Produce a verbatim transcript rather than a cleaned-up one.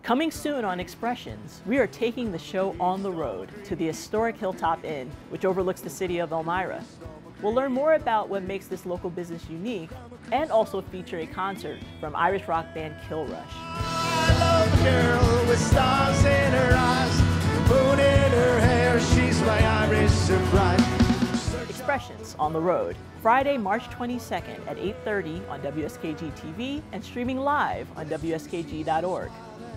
Coming soon on Expressions, we are taking the show on the road to the historic Hilltop Inn, which overlooks the city of Elmira. We'll learn more about what makes this local business unique and also feature a concert from Irish rock band Kilrush. I love a girl with stars in her eyes, the moon in her hair, she's my Irish bride. Expressions on the road, Friday, March twenty-second at eight thirty on W S K G T V and streaming live on W S K G dot org.